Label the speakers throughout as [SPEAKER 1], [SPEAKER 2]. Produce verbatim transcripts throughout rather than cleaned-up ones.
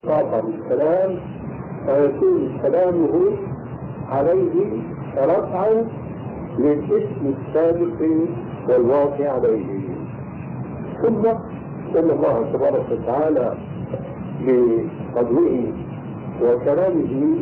[SPEAKER 1] قاطع السلام فيكون سلامه عليه رفعا للاسم السابق والواقع عليه. ثم صلى الله تبارك وتعالى بقدره وكرمه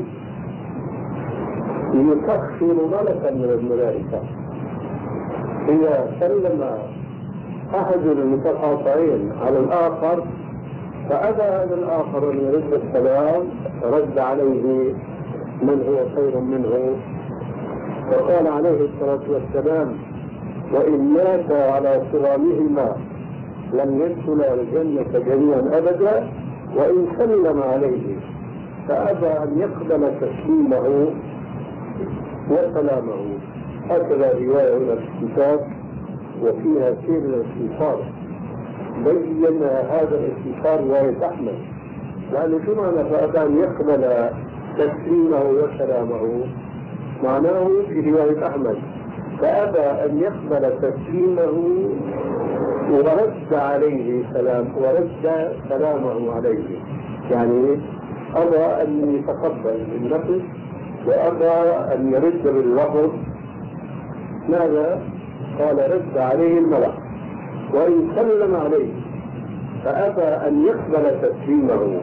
[SPEAKER 1] يسخر ملكا من الملائكة إذا سلم أحد المتقاطعين على الآخر فأبى هذا الآخر أن يرد السلام رد عليه من هو خير منه، وقال عليه الصلاة والسلام: وإن مات على صرامهما لم يدخلا الجنة جميعا أبدا، وإن سلم عليه فأبى أن يقبل تسليمه وسلامه. هكذا رواية من الكتاب وفيها سير الاستنصار بين هذا الاستنصار رواية أحمد، لأنه شو معنى فأبى أن يقبل تسليمه وسلامه؟ معناه في رواية أحمد فأبى أن يقبل تسليمه ورد عليه سلام ورد سلامه عليه، يعني أبى أن يتقبل بالنفس وأبى أن يرد باللفظ. ماذا؟ قال: رد عليه الملك. وإن سلم عليه فأبى أن يقبل تسليمه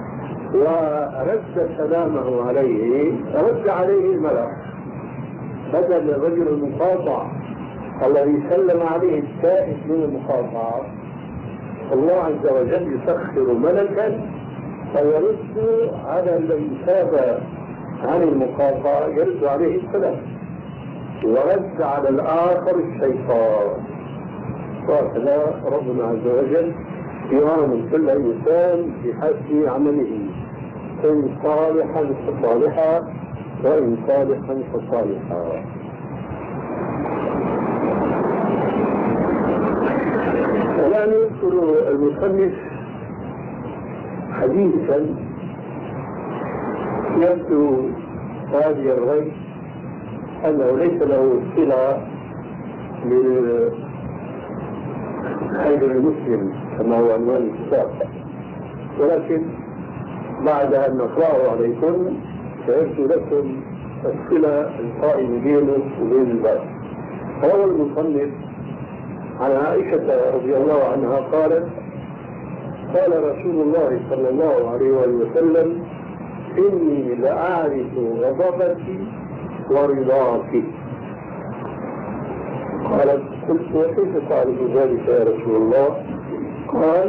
[SPEAKER 1] ورد سلامه عليه رد عليه الملك، بدل الرجل المقاطع الذي سلم عليه التائب من المقاطعة. الله عز وجل يسخر ملكا فيرد على الذي تاب عن المقاطعة يرد عليه السلام، ورد على الآخر الشيطان. وهكذا ربنا عز وجل يعامل كل إنسان بحسب عمله، إن صالحا فصالحا وإن صالحا فصالحا. والآن يذكر المصنف حديثا يبدو هذه الرأي أنه ليس له صلة بالخير المسلم كما هو عنوان الكتاب، ولكن بعد أن نقرأه عليكم سيبدو لكم الصلة القائمة بينه وبين الباب. روى المصنف عن عائشة رضي الله عنها قالت: قال رسول الله صلى الله عليه وسلم: إني لأعرف غضبك ورضاك. قالت: قلت: وكيف تعرف ذلك يا رسول الله؟ قال: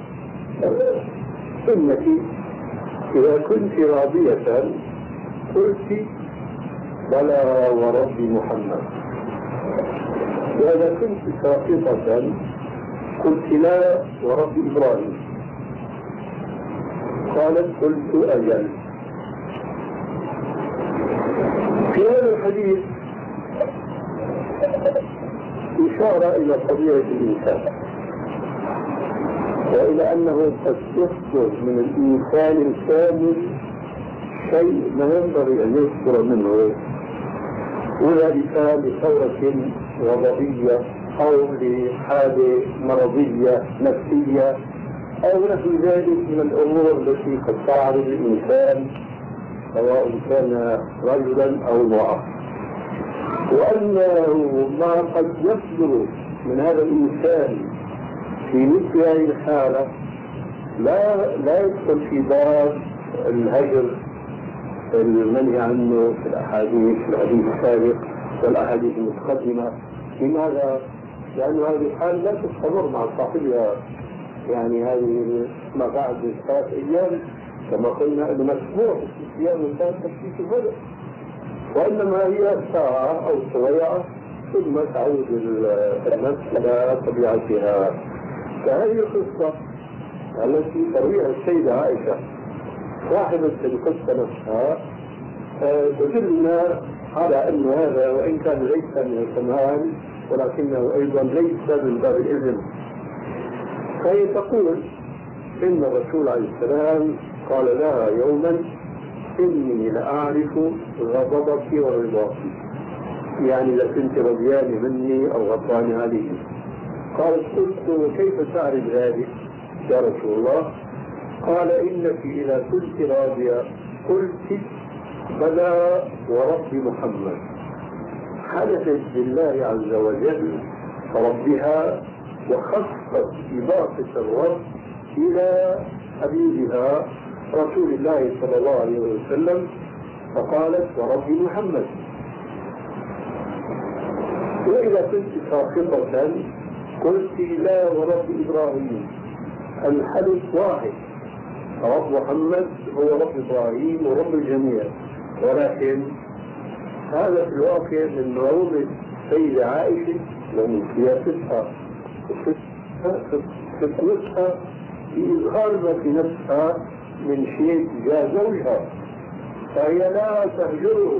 [SPEAKER 1] إنك إذا كنت راضية قلت: بلى ورب محمد، وإذا كنت ساقطة قلت: لا ورب إبراهيم. قالت: قلت: أجل. في هذا الحديث إشارة إلى طبيعة الإنسان وإلى أنه قد يصدر من الإنسان الكامل شيء ما ينبغي أن يصدر منه، وذلك لثورة غضبية أو لحالة مرضية نفسية أو نحو ذلك من الأمور التي قد تعرض الإنسان سواء كان رجلا أو امرأة، وأنه ما قد يصدر من هذا الإنسان في مثل هذه الحالة لا لا يدخل في باب الهجر المنهي عنه في الأحاديث في الحديث السابق والأحاديث المتقدمة. لماذا؟ لأن هذه الحالة لا تستمر مع صاحبها، يعني هذه ما بعد ثلاث أيام كما قلنا أنه مسموح في صيام الإنسان تخفيف البدن، وإنما هي ساعة أو سويعة ثم تعود النفس إلى طبيعتها. فهذه القصة التي ترويها السيدة عائشة صاحبة القصة نفسها تدلنا على أن هذا وإن كان ليس من الكمال ولكنه أيضا ليس من باب الإذن. فهي تقول إن الرسول عليه السلام قال لها يوما: إني لأعرف غضبك ورضاك، يعني إذا كنت رضياني مني أو غضبان علي. قالت: قلت: وكيف تعرف ذلك يا رسول الله؟ قال إنك إذا كنت راضية قلت بلى ورب محمد، حلفت بالله عز وجل ربها وخصت إضافة الرب إلى حبيبها رسول الله صلى الله عليه وسلم، فقالت ورب محمد. وإذا كنت ساخطة قلت لا ورب إبراهيم، الحلف واحد، رب محمد هو رب إبراهيم ورب الجميع، ولكن هذا في الواقع من مولد سيدة عائشة ومن سياستها وفتنتها في إظهار ما في نفسها من شيء تجاه زوجها، فهي لا تهجره.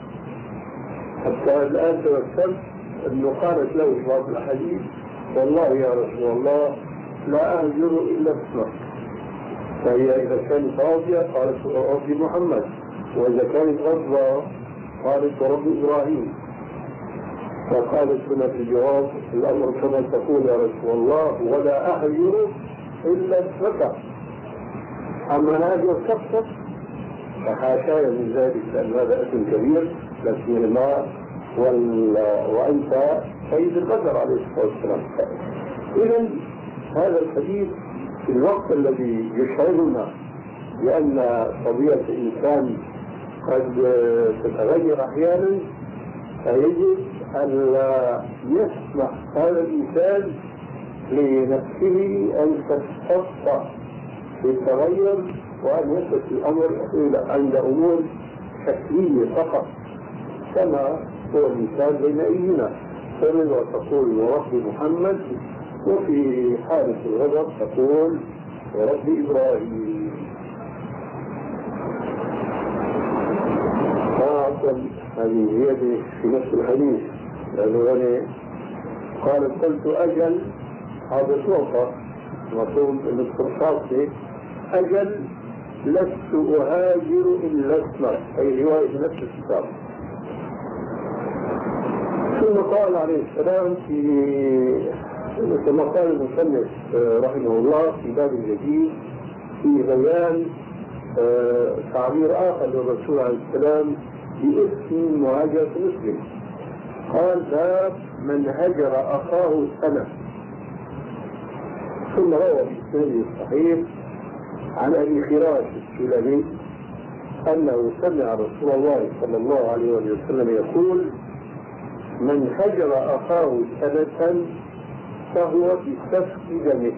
[SPEAKER 1] حتى الآن توسلت أنه قالت له في بعض الأحاديث والله يا رسول الله لا أهجر إلا اسمك. فهي إذا كانت راضية قالت رب محمد، وإذا كانت غضبة قالت رب إبراهيم. فقالت هنا في الجواب الأمر كما تقول يا رسول الله ولا أهجر إلا اسمك، أما هذا الشخص فحاشايا من ذلك، لأن هذا اسم كبير لاسم الماء وأنت سيد البشر عليه الصلاة والسلام. إذا هذا الحديث في الوقت الذي يشعرنا بأن طبيعة الإنسان قد تتغير أحيانا، فيجب أن لا يسمح هذا الإنسان لنفسه أن تتخطى بالتغير، وأن يصل الأمر عند أمور شكلية فقط، كما هو الإنسان بين أيدينا، فمن وتقول ورب محمد، وفي حالة الغضب تقول ورب إبراهيم. فأعطل هذه زيادة في نفس الحديث، لأنه قالت قلت أجل، هذا شوطة مطلوب الاسترشاصي، أجل لست أهاجر إلا اسمك، أي رواية نفس الكتاب. ثم قال عليه السلام في كما قال المصنف رحمه الله في باب جديد في بيان تعبير آخر للرسول عليه السلام باسم مهاجرة مسلم، قال باب من هجر أخاه سنة. ثم روى في السنة الصحيح عن أبي خراش السلمي أنه سمع رسول الله صلى الله عليه وسلم يقول من هجر أخاه سنة فهو بسفك دمه.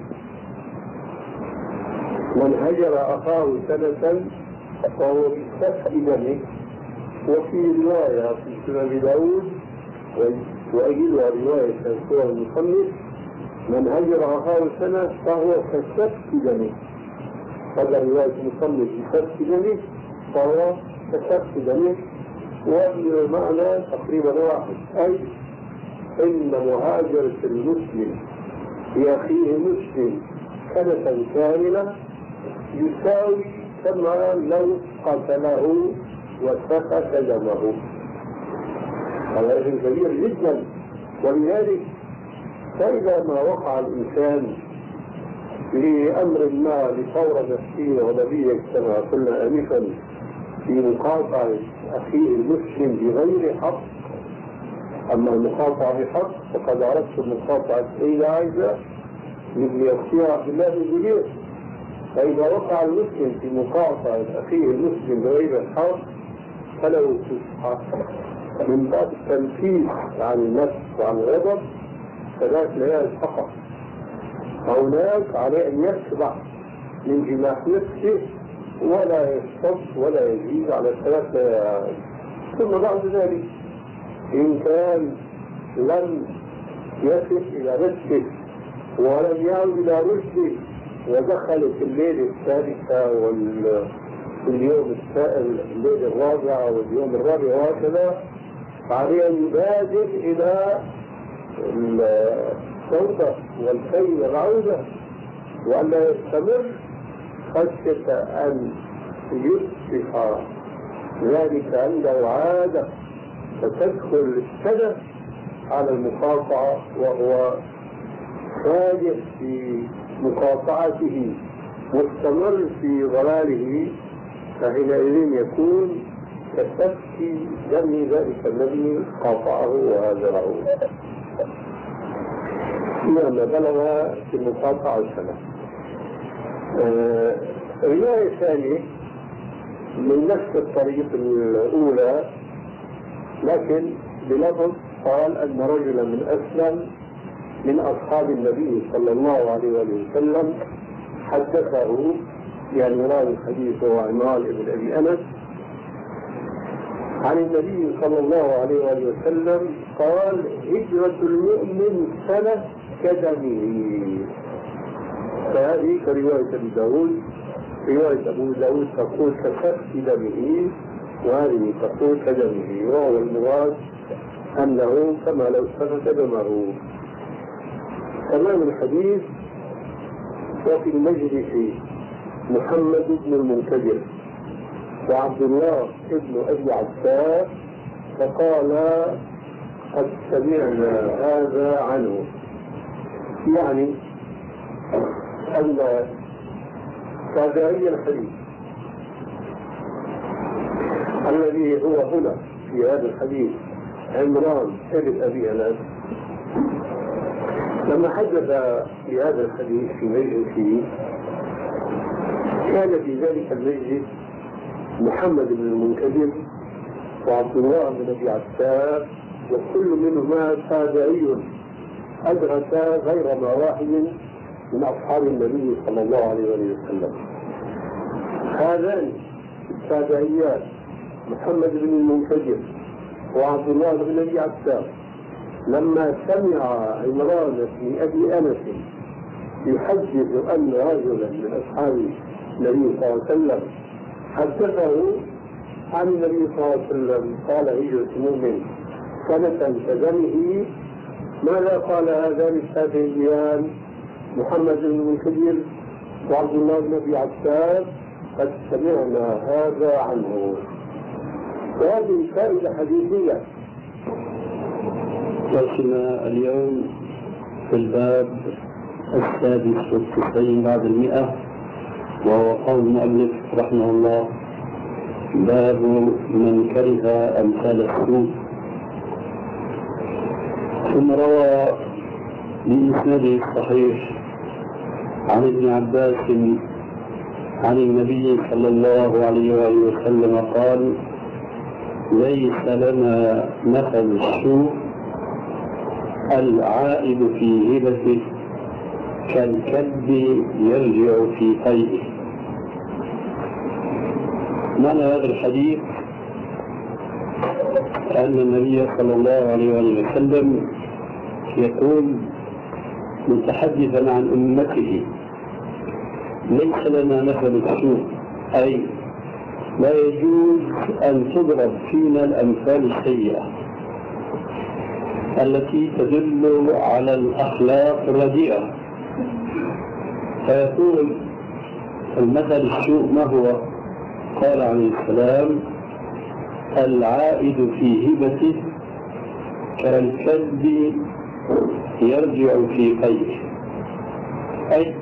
[SPEAKER 1] من هجر أخاه سنة فهو بسفك دمه. وفي رواية في سنن داود وأجلها رواية سوى المصنف من هجر أخاه سنة فهو كسفك دمه. هذا رواية المصنف بسفك دمه فهو كسفك دمه، والمعنى تقريبا واحد، أي إن مهاجرة المسلم لأخيه المسلم سنة كاملة يساوي كما لو قتله وسفك دمه. هذا اسم كبير جدا. ولذلك فإذا ما وقع الإنسان لأمر ما لثورة نفسية غضبية كما قلنا آنفا في مقاطعة أخيه المسلم بغير حق، أما المقاطعة بحق فقد عرفت مقاطعة سيدة عائشة مثل أختها عبد الله بن الزبير. فإذا وقع المسلم في مقاطعة أخيه المسلم بغير الحق فلو تصحى من باب التنفيذ عن النفس وعن الغضب ثلاث ليال فقط، هناك عليه أن يسبح من جماح نفسه ولا يصف ولا يزيد على ثلاث ليال. ثم بعد ذلك إن كان لم يصل إلى نفسه ولم يعد إلى رشده ودخل في الليل الثالثة واليوم الليل الرابع واليوم الرابع وهكذا، فعليه أن يبادر إلى التوبة والخير والعودة، وأن لا يستمر خشية أن يصبح ذلك عنده عادة فتدخل السنة على المقاطعة وهو صادق في مقاطعته واستمر في ضلاله فحينئذ يكون كسفك دم ذلك الذي قاطعه وهاجره لما بلغ في المقاطعة السنة. آه رواية ثانية من نفس الطريق الأولى لكن بلفظ قال أن رجلا من أسلم من أصحاب النبي صلى الله عليه وسلم حدثه، يعني راوي الحديث هو عمران بن أبي أنس عن النبي صلى الله عليه وسلم قال: هجرة المؤمن سنة كدمه. فهذه كرواية أبي داود. رواية أبو داود تقول كسفك دمه، وهذه تقول كدمه، وهو المراد أنه كما لو سفك دمه. تمام الحديث. وفي المجلس محمد بن المنكدر وعبد الله بن أبي عباس فقال: قد سمعنا هذا عنه، يعني أن تابعي الحديث الذي هو هنا في هذا الحديث عمران بن أبي أنس لما حدث بهذا الحديث في مجلسه كان في ذلك المجلس محمد بن المنكدر وعبد الله بن أبي عباس، وكل منهما تابعي أدرك غير ما واحد من أصحاب النبي صلى الله عليه وسلم. هذان التابعيان محمد بن المنكدر وعبد الله بن أبي عباس لما سمع عمران بن أبي أنس يحدث أن رجلا من أصحاب النبي صلى الله عليه وسلم حدثه عن النبي صلى الله عليه وسلم قال: هجرة المؤمن سنة كدمه، ماذا قال هذان التابعيان محمد بن المنكدر وعبد الله بن أبي عباس؟ قد سمعنا هذا عنه. وهذه فائدة حديثية.
[SPEAKER 2] درسنا اليوم في الباب السادس والتسعين بعد المئة، وهو قول المؤلف رحمه الله: باب من كره أمثال السوء. ثم روى بإسناده الصحيح عن ابن عباس عن النبي صلى الله عليه وآله وسلم قال: ليس لنا مثل السوء العائد في هبته كالكلب يرجع في قيده. معنى هذا الحديث أن النبي صلى الله عليه وآله وسلم يقول متحدثا عن أمته: ليس لنا مثل السوء، أي لا يجوز أن تضرب فينا الأمثال السيئة التي تدل على الأخلاق الرديئة. فيقول المثل السوء ما هو؟ قال عليه السلام: العائد في هبته كالكلب يرجع في قيده. أي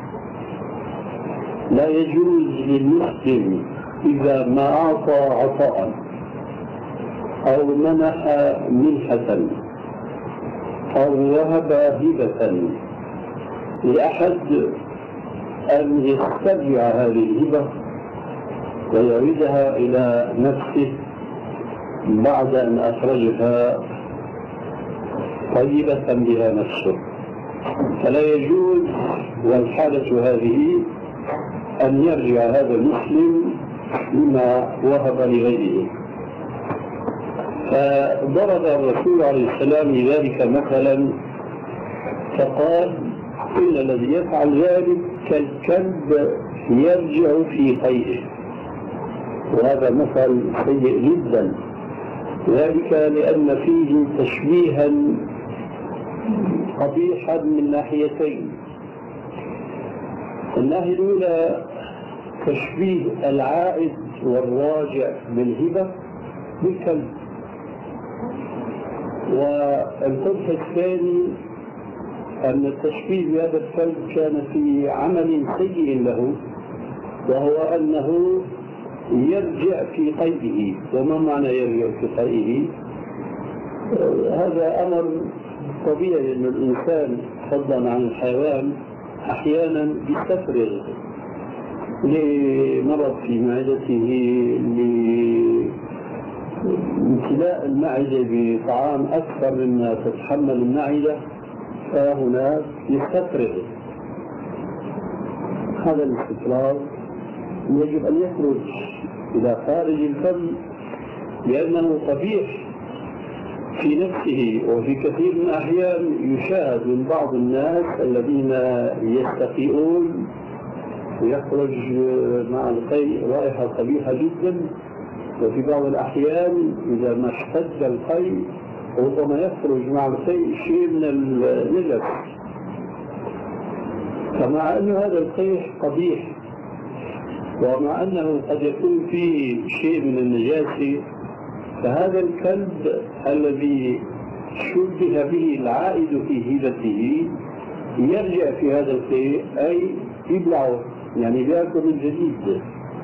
[SPEAKER 2] لا يجوز للمسلم إذا ما أعطى عطاء أو منح منحة أو وهب هبة لأحد أن يسترجع هذه الهبة ويعيدها إلى نفسه بعد أن أخرجها طيبة بها نفسه. فلا يجوز والحالة هذه أن يرجع هذا المسلم لما وهب لغيره. فضرب الرسول عليه السلام لذلك مثلا فقال: إن الذي يفعل ذلك كالكلب يرجع في قيئه. وهذا مثل سيء جدا، ذلك لأن فيه تشبيها قبيحا من ناحيتين. الناحية الأولى تشبيه العائد والراجع بالهبة بالكلب، والقبح الثاني أن التشبيه بهذا الكلب كان في عمل سيء له وهو أنه يرجع في قيده. وما معنى يرجع في قيده؟ هذا أمر طبيعي أن الإنسان فضلا عن الحيوان أحيانا يستفرغ لمرض في معدته، لامتلاء المعدة بطعام أكثر مما تتحمل المعدة، فهنا يستفرغ. هذا الاستفراغ يجب أن يخرج إلى خارج الفم لأنه قبيح في نفسه. وفي كثير من الأحيان يشاهد من بعض الناس الذين يستقيئون ويخرج مع القيء رائحة قبيحة جدا، وفي بعض الأحيان إذا ما اشتد القيء ربما يخرج مع القيء شيء من النجس. فمع أن هذا القيء قبيح ومع أنه قد يكون فيه شيء من النجاسة، فهذا الكلب الذي شبه به العائد في هبته يرجع في هذا القيء، أي يبلعه، يعني يأكل من جديد.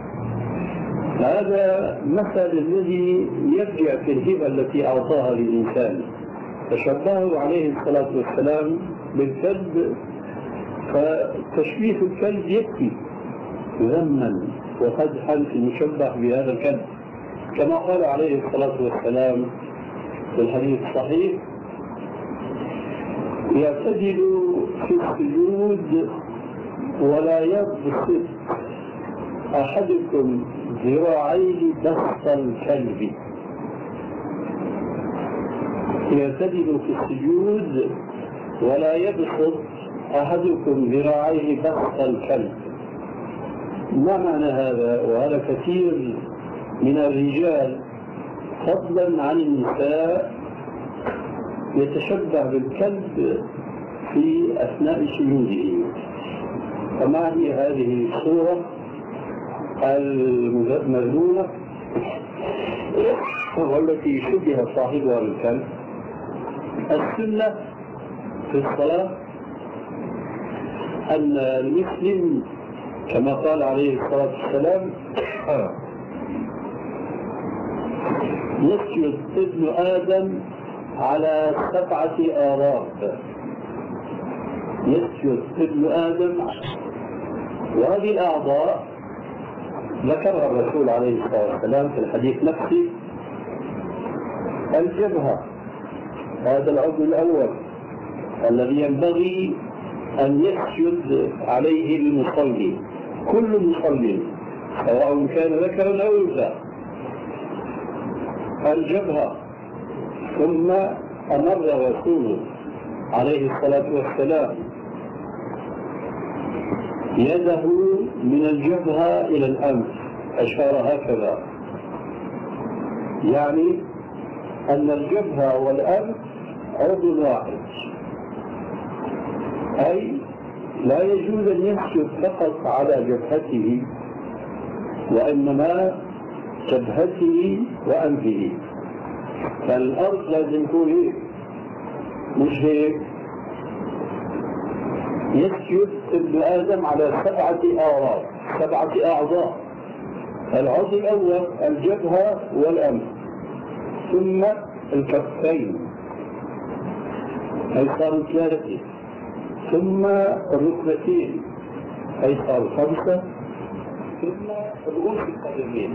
[SPEAKER 2] هذا مثل الذي يرجع في الهبة التي أعطاها للإنسان. فشبهه عليه الصلاة والسلام بالكلب، فتشبيه الكلب يكفي ذما وقدحا المشبه بهذا الكلب، كما قال عليه الصلاة والسلام في الحديث الصحيح: يعتدل في السجود ولا يبسط أحدكم ذراعيه بسط الكلب. يعتدل في السجود ولا يبسط أحدكم ذراعيه بسط الكلب. ما معنى هذا؟ وهذا كثير من الرجال فضلا عن النساء يتشبه بالكلب في أثناء سجوده. فما هي هذه الصورة المذمومة والتي شبه صاحبها بالكلب؟ السنة في الصلاة أن المسلم كما قال عليه الصلاة والسلام: يسجد ابن آدم على سبعة آراف. يسجد ابن آدم، وهذه الأعضاء ذكرها الرسول عليه الصلاة والسلام في الحديث نفسه: الجبهة، هذا العضو الأول الذي ينبغي أن يسجد عليه المصلي، كل مصلي سواء كان ذكرا أو أنثى. الجبهة. ثم أمر رسوله عليه الصلاة والسلام يده من الجبهة إلى الأنف، أشار هكذا، يعني أن الجبهة والأنف عضو واحد، أي لا يجوز أن يسجد فقط على جبهته وإنما جبهته وأنفه. فالأرض لازم تكون هيك، مش هيك. يسجد ابن آدم على سبعة أعضاء، سبعة أعضاء. العضو الأول الجبهة والأنف، ثم الكفين، أي صاروا ثلاثة، ثم الركبتين أي صاروا خمسة، ثم رؤوس القدمين.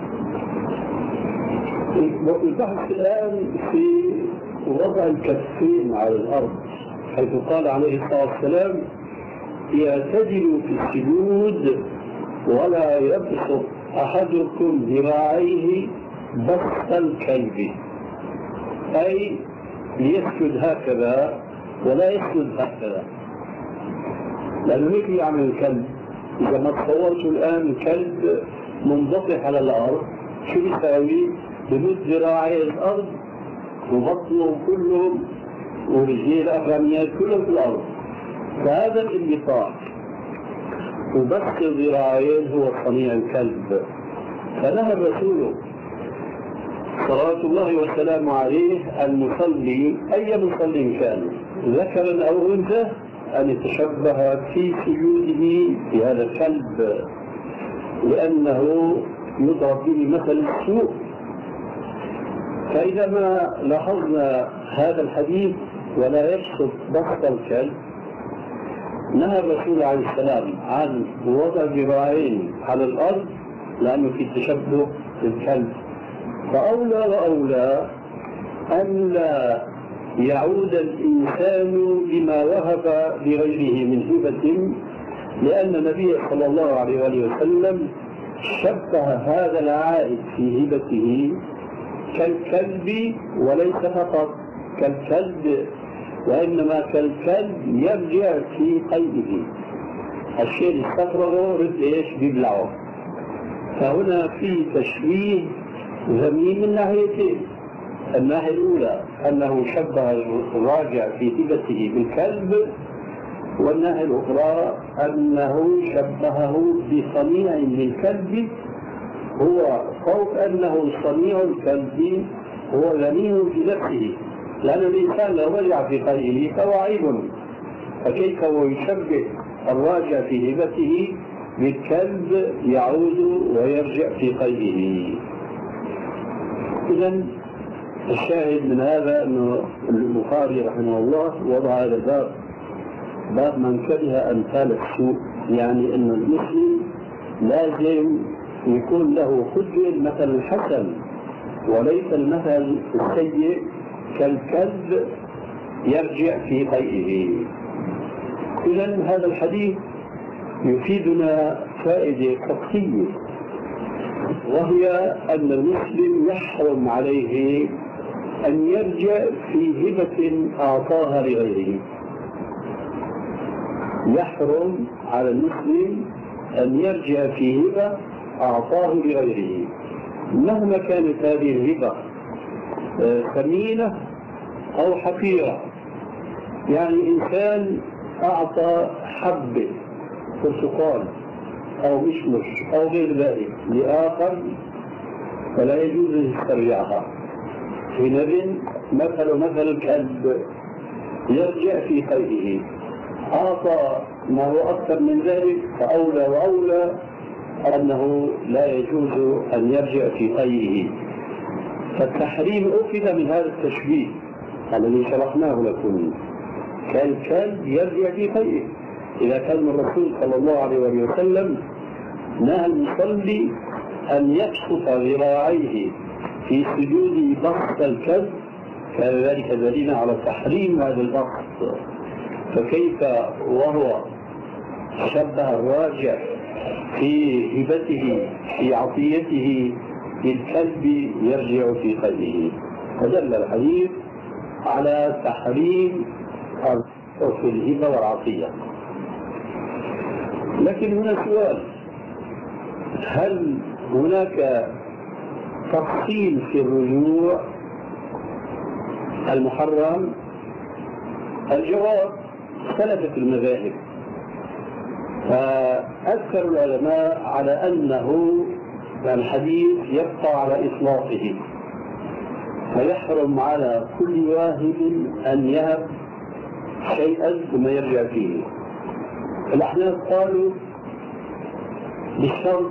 [SPEAKER 2] البحث الآن في وضع الكفين على الأرض، حيث قال عليه الصلاة والسلام: يعتدل في السجود ولا يبسط أحدكم ذراعيه بسط الكلب، أي يسجد هكذا ولا يسجد هكذا، لأنه هيك يعمل الكلب. إذا ما تصورتوا الآن الكلب منبطح على الأرض، شو يساوي؟ بمد ذراعيه الأرض وبطنهم كلهم ورجليه الأخرانيات كلهم في الأرض. فهذا الانبطاح وبسط الذراعين هو صنيع الكلب. فنهى الرسول صلوات الله وسلامه عليه المصلي، أي مصلي كان ذكرا أو أنثى، أن يتشبه في سجوده بهذا الكلب. لأنه يضرب به مثل السوء. فإذا ما لاحظنا هذا الحديث ولا يبسط بسط الكلب، نهى الرسول عليه السلام عن وضع ذراعين على الأرض لأنه في تشبه بالكلب، فأولى وأولى أن لا يعود الإنسان بما وهب لغيره من هبة، لأن النبي صلى الله عليه وآله وسلم شبه هذا العائد في هبته كالكلب، وليس فقط كالكلب وإنما كالكلب يرجع في قيده، الشيء اللي استفرغه رد ايش بيبلعه. فهنا في تشبيه ذميم من ناحيتين، الناحية الأولى أنه شبه الراجع في هبته بالكلب، والناحية الأخرى أنه شبهه بصنيع للكلب، هو فوق أنه صنيع الكلب هو غني في نفسه، لأن الإنسان لو رجع في قيده فهو عيب، فكيف هو يشبه الراجع في هبته بالكلب يعود ويرجع في قيده. إذا الشاهد من هذا أن البخاري رحمه الله وضع هذا الباب باب من كره أمثال السوء، يعني أن المسلم لازم يكون له حجة المثل الحسن وليس المثل السيء كالكلب يرجع في قيئه. إذن هذا الحديث يفيدنا فائدة فقهية، وهي أن المسلم يحرم عليه أن يرجع في هبة أعطاها لغيره. يحرم على المسلم أن يرجع في هبة أعطاه لغيره مهما كانت هذه الهبة ثمينة أو حقيرة. يعني إنسان أعطى حبة برتقال أو مشمش أو غير ذلك لآخر فلا يجوز أن يسترجعها، حينئذ مثل مثل الكلب يرجع في قيده. أعطى ما هو أكثر من ذلك فأولى وأولى أنه لا يجوز أن يرجع في قيده. فالتحريم أخذ من هذا التشبيه الذي شرحناه لكم، كالكلب يرجع في قيده. إذا كان الرسول صلى الله عليه وسلم نهى المصلي أن يبسط ذراعيه في سجود بسط الكلب، كان ذلك دليلا على تحريم هذا البسط، فكيف وهو شبه الراجع في هبته في عطيته للكلب يرجع في قلبه. فدل الحديث على تحريم في الهبة والعطية. لكن هنا سؤال، هل هناك تفصيل في الرجوع المحرم؟ الجواب اختلفت المذاهب، فأكثر العلماء على أنه الحديث يبقى على إطلاقه، فيحرم على كل واحد أن يهب شيئا ثم يرجع فيه. الأحناف قالوا بالشرط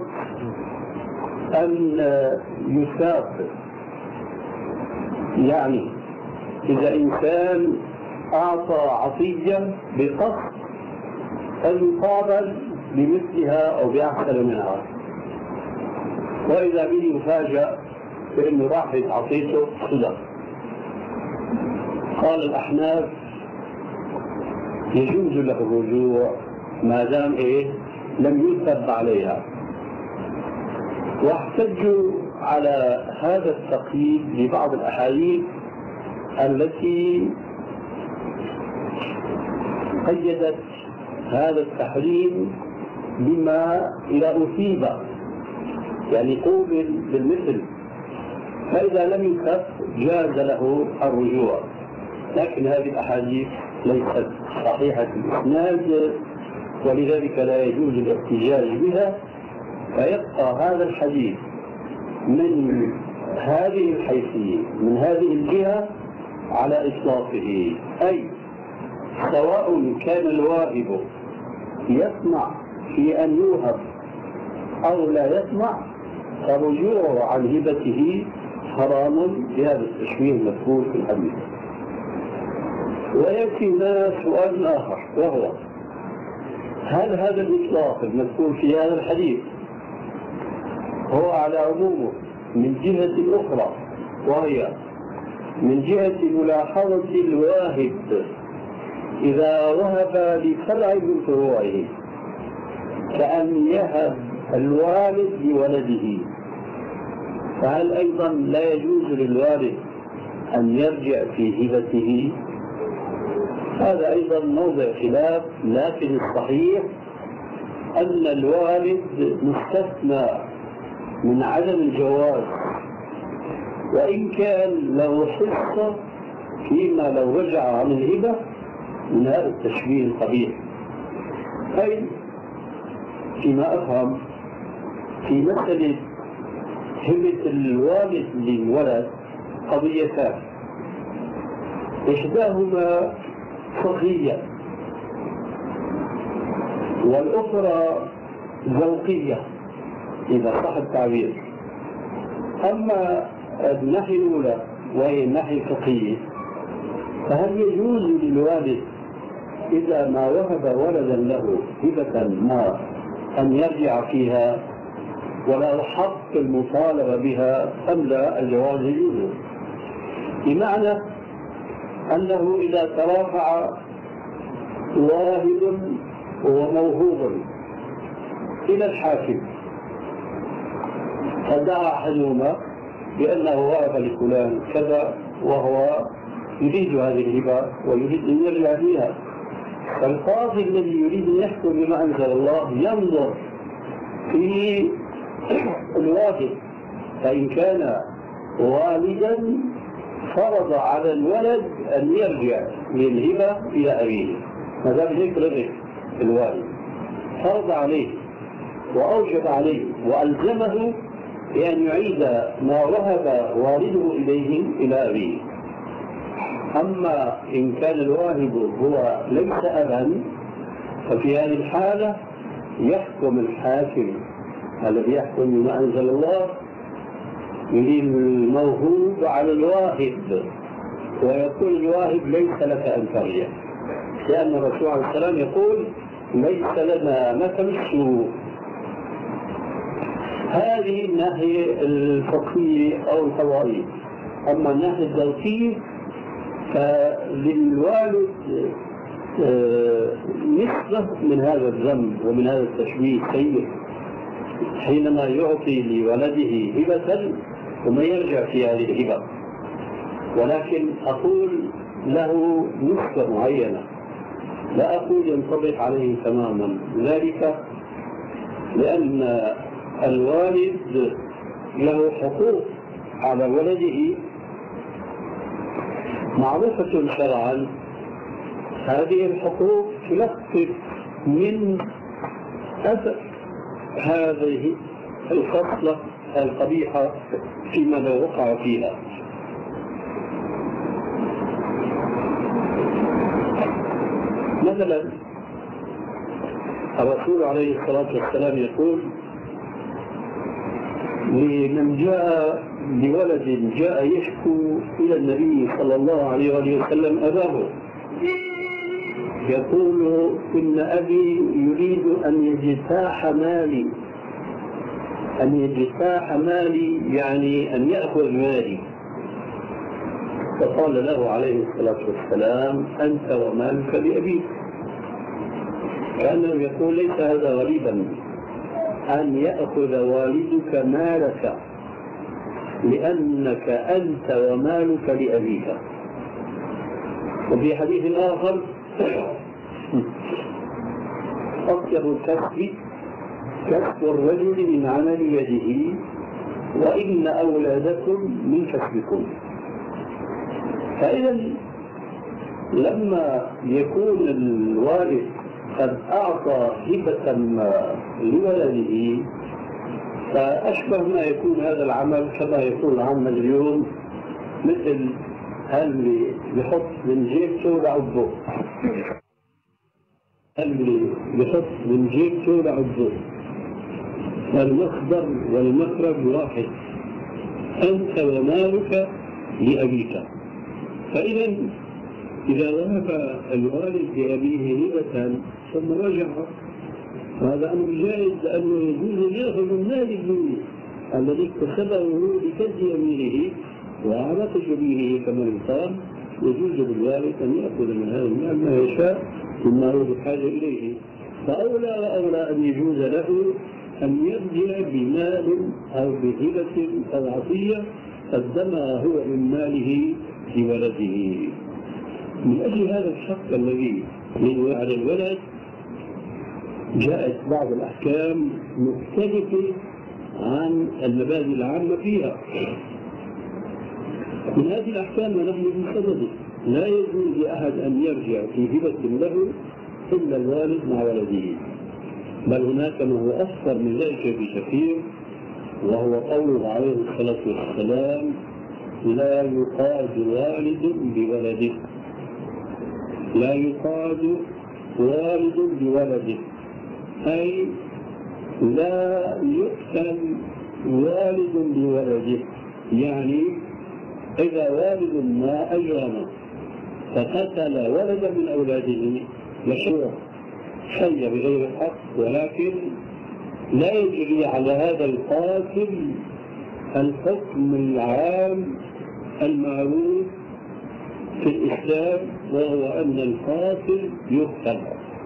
[SPEAKER 2] أن يثاب، يعني إذا إنسان أعطى عطية بقصد أن يقابل بمثلها أو بأحسن منها، وإذا به يفاجأ بأنه راح عطيته صدق. قال الأحناف يجوز له الرجوع ما دام إيه لم يثب عليها، واحتجوا على هذا التقييد ببعض الأحاديث التي قيدت هذا التحريم بما إذا أثيب، يعني قوبل بالمثل، فإذا لم يكف جاز له الرجوع. لكن هذه الأحاديث ليست صحيحة الإسناد ولذلك لا يجوز الاحتجاج بها، فيبقى هذا الحديث من هذه الحيثية من هذه الجهة على إطلاقه، أي سواء كان الواهب يسمع في أن يوهب أو لا يطمع فرجوعه عن هبته حرام بهذا التشبيه المذكور في الحديث. ويأتي لنا سؤال آخر، وهو هل هذا الإطلاق المذكور في هذا الحديث هو على عمومه من جهة أخرى، وهي من جهة ملاحظة الواهب إذا وهب لفرع من فروعه، كأن يهب الوالد لولده، فهل أيضا لا يجوز للوالد أن يرجع في هبته؟ هذا أيضا موضع خلاف، لكن الصحيح أن الوالد مستثنى من عدم الجواز، وإن كان له حصة فيما لو رجع عن الهبة من هذا التشبيه القبيح. أي فيما أفهم في مسألة هبة الوالد للولد قضيتان، إحداهما فقهية والأخرى ذوقية إذا صح التعبير. أما الناحية الأولى وهي الناحية الفقهية، فهل يجوز للوالد إذا ما وهب ولدا له هبة ما أن يرجع فيها ولا حق المطالبة بها أم لا؟ الجواز يجوز، بمعنى أنه إذا ترافع واهب وموهوب إلى الحاكم فدعا أحدهما بأنه وهب لفلان كذا وهو يريد هذه الهبة ويريد أن يرجع فيها، فالقاضي الذي يريد أن يحكم بما أنزل الله ينظر في الواهب، فإن كان والدا فرض على الولد أن يرجع للهبة إلى أبيه، ما دام هيك رجع الوالد فرض عليه وأوجب عليه وألزمه بأن يعيد ما وهب والده إليه إلى أبيه. أما إن كان الواهب هو ليس أبا ففي هذه الحالة يحكم الحاكم الذي يحكم بما أنزل الله للموهوب على الواهب، ويقول الواهب ليس لك أن ترجع، لأن الرسول عليه السلام يقول ليس لنا مثل السوء. هذه الناحية الفقهية أو القضائية. أما الناحية الذوقية فللوالد نسبة من هذا الذنب ومن هذا التشبيه السيء حينما يعطي لولده هبة ثم يرجع في هذه الهبة، ولكن أقول له نسبة معينة، لا أقول ينطبق عليه تماما، ذلك لأن الوالد له حقوق على ولده معروفة شرعا، هذه الحقوق تلخص من أثر هذه الخصلة القبيحة فيما لو وقع فيها. مثلا الرسول عليه الصلاة والسلام يقول لمن جاء بولد جاء يشكو إلى النبي صلى الله عليه وسلم أباه، يقول إن أبي يريد أن يجتاح مالي، أن يجتاح مالي يعني أن يأخذ مالي، فقال له عليه الصلاة والسلام أنت ومالك لأبيك. كأنه يقول ليس هذا غريبا أن يأخذ والدك مالك لأنك أنت ومالك لأبيك. وفي حديث آخر أطيب الكسب كسب الرجل من عمل يده وإن أولادكم من كسبكم. فإذا لما يكون الوالد قد أعطى هبة لولده فأشبه ما يكون هذا العمل كما يكون العمل اليوم، مثل هل يحط من جيبته لعبه، هل يحط من جيبته لعبه، المصدر والمخرج واحد، أنت ومالك لأبيك. فإذا إذا وهب الوالد لأبيه هبة ثم رجع، هذا أمر جائز، لأنه يجوز أن يأخذ من مال ابنه الذي اكتسبه بكد يمينه وعلى يمينه كما يقال، يجوز للوالد أن يأخذ من هذا المال ما يشاء مما هو بحاجة إليه. فأولى وأولى أن يجوز له أن يرجع بمال أو بهبة أو عطية قدمها هو من ماله لولده. من أجل هذا الحق الذي يجب على الولد جاءت بعض الأحكام مختلفة عن المبادئ العامة فيها. من هذه الأحكام ونحن في صدده لا يجوز لأحد أن يرجع في هبة له إلا الوالد مع ولده، بل هناك ما هو أكثر من ذلك بكثير، وهو قوله عليه الصلاة والسلام: لا يقاد والد بولده، لا يقاد والد بولده، أي لا يقتل والد بولده. يعني إذا والد ما أجرم فقتل ولدا من أولاده مشروع شيء بغير حق، ولكن لا يجري على هذا القاتل الحكم العام المعروف في الإسلام، وهو أن القاتل يقتل.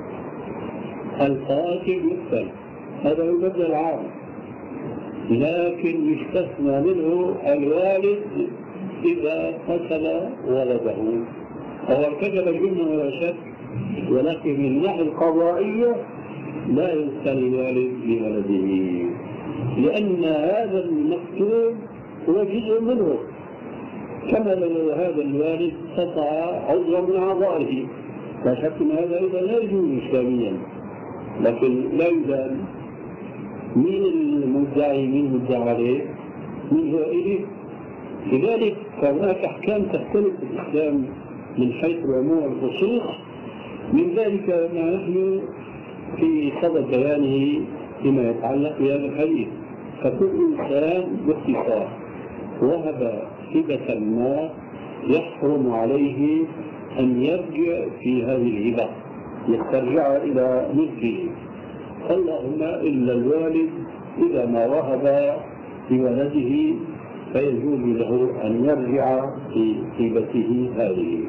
[SPEAKER 2] القاتل يقتل، هذا هو المبدأ العام، لكن يستثنى منه الوالد إذا قتل ولده أو ارتكب الجرم ولا شك، ولكن من الناحية القضائية لا يقتل الوالد بولده، لأن هذا المقتول هو جزء منه، كما لو هذا الوالد قطع عضوا من أعضائه، لا شك أن هذا أيضا لا يجوز إسلاميا، لكن لا يزال مين المدعي مين المدعى عليه مين هو إليه. لذلك فهناك أحكام تختلف في الإسلام من حيث العموم والخصوص، من ذلك ما نحن في صدد بيانه فيما يتعلق بهذا الحديث. فكل إنسان باختصار وهب هبة ما يحرم عليه أن يرجع في هذه الهبة، يسترجع إلى ملكه، اللهم إلا الوالد إذا ما وهب لولده فيجوز له أن يرجع في هبته هذه.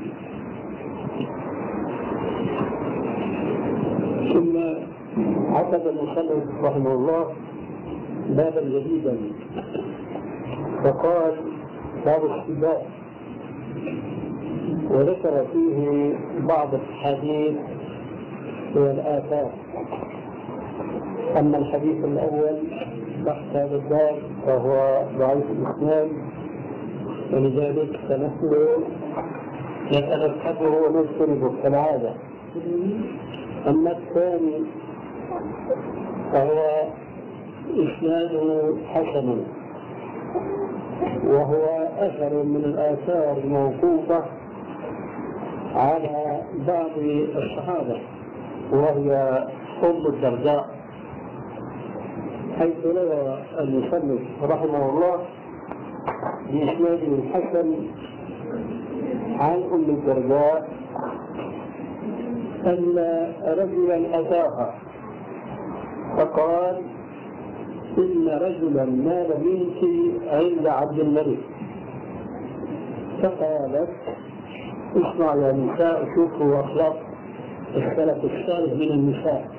[SPEAKER 2] ثم عقد المصنف رحمه الله بابا جديدا فقال: باب السباق، وذكر فيه بعض الحديث والآثار. أما الحديث الأول تحت هذا الباب فهو ضعيف الإسناد، ولذلك فنحن نتلفظه ونجتنبه كالعادة. أما الثاني فهو إسناده حسن، وهو أثر من الآثار الموقوفة على بعض الصحابة، وهي أم الدرداء، حيث روى المصنف رحمه الله بإسناده الحسن عن أم الدرداء أن رجلا أتاها فقال: إن رجلا مال منك عند عبد الملك. فقالت: اسمع يا نساء، شوفوا أخلاق السلف الصالح من النساء.